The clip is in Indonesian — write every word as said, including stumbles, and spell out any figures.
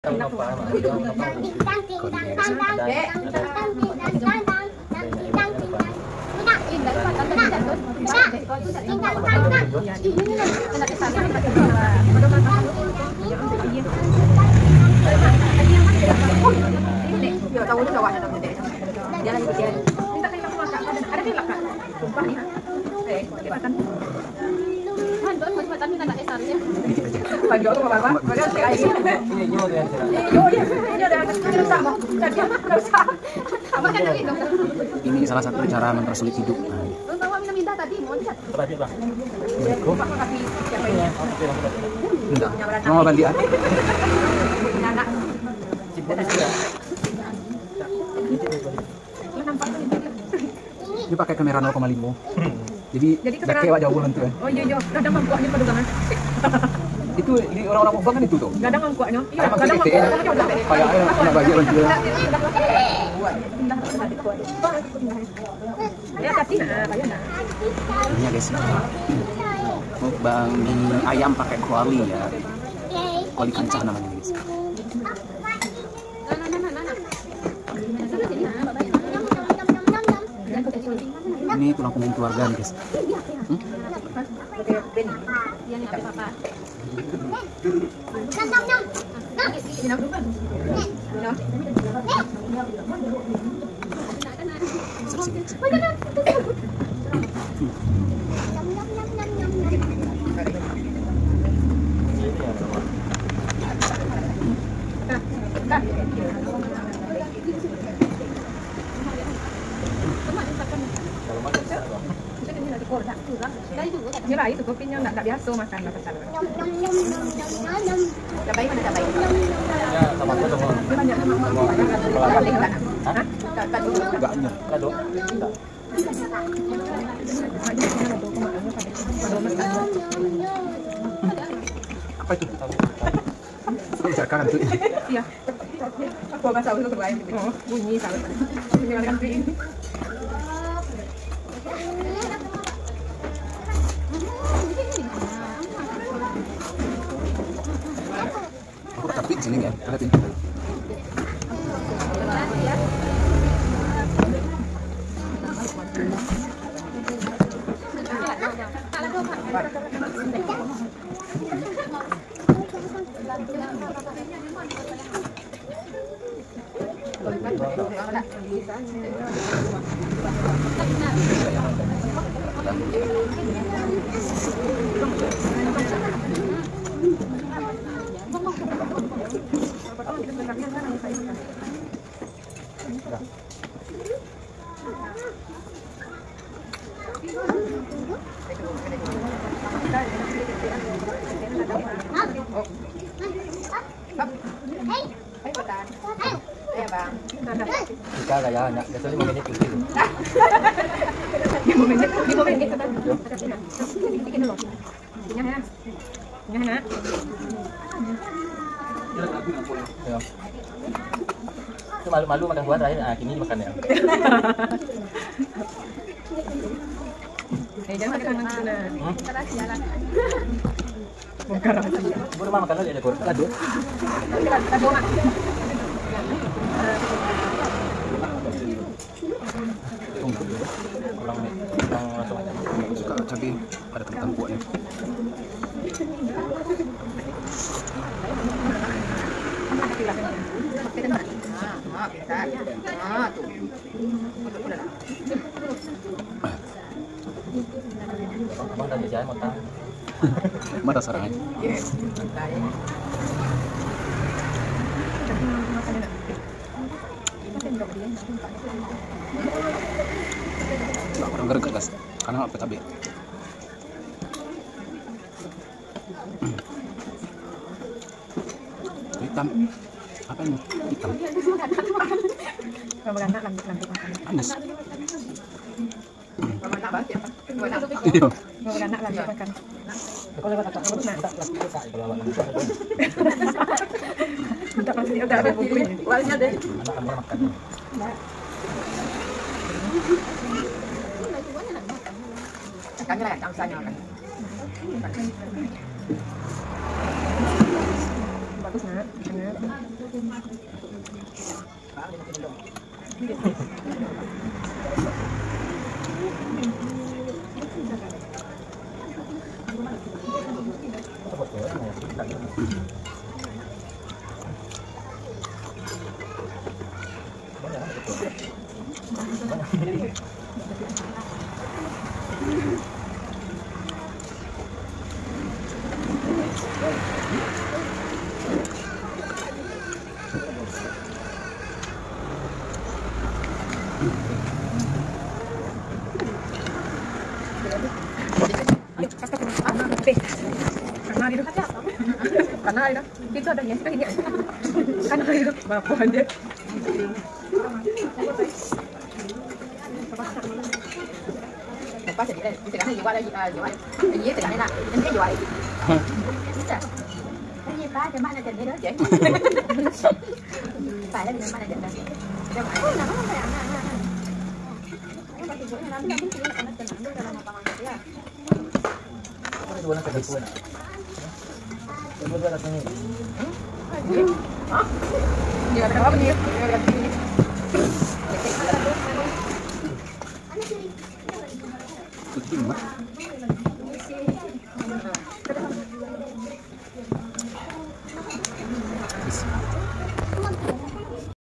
Ini salah satu cara mempersulit hidup. Enggak, mau bandian. Dia pakai kamera nol koma lima. Jadi udah kayak jauh nanti ya. Oh iya iya, kadang mangkuknya pedugangan. Itu di orang-orang Papua kan itu tuh. Kadang mangkuknya. Iya, Kadang kadang mangkuknya. mangkuknya. Kayak anak bagi orang juga. Ya tapi nah, kayak nah. Ini ya guys. Mukbang mie ayam pakai kuali ya. Kuali kancah namanya guys. Ini tulang punggung keluarga nih guys. Hmm? Như vậy tụi cô kinh nhau đã biasa makan lah pasal. Cabai mana cabai? Ya, sama aja dong. Dia banyak sama mama. Hah? Enggaknya. Kado. Apa itu? Jakarta kan tuh. Iya. Aku enggak tahu itu terbaik. Oh, bunyi tahu. Tinggalkan ini. Aku tak kapit sini ya, lihatin. Kita gaya anak, biasanya lima menit gitu. lima menit, lima menit kita. Bikin dulu. Punya ya. Punya ya. Ya. Itu malu-malu makan buah terakhir, ah kini dimakan ya. Eh jangan makan mana. Kita jalan. Bukan rahasia. Baru rumah makan dulu ada goreng. Aduh. Kita bawa. Orang orang langsung aja. Suka cabai pada kentang kuahnya. Abang dari jalan mau tahu. Mana sarangnya? Orang gerget guys, karena nggak pakai cabai. Hitam, apa ini? Hitam. Kalau beranak lanjut-lanjut makan. Panas. Iya. Kalau beranak lanjut makan. Kalau kata kamu nak tak lagi tak kalau awak nak. Minta pasti udah ada buku ini. Warnanya deh. Anak kamu makan. Kami lah yang usahanya makan. bagus nak, sangat. Karena itu karena itu itu ada yang ini karena itu bapak dia bapak jadi đây từ cái này qua đây à dưới dưới từ cái này là đến cái dưới cái gì ba cho bạn là trên đây đó chị phải là mình bạn là trên đây cho bạn nó không phải ăn ăn ăn Dua nak kedua nak. Dua dua nak ni. Hah? Dia ada apa dia? Dia ada ini. Kucing mah.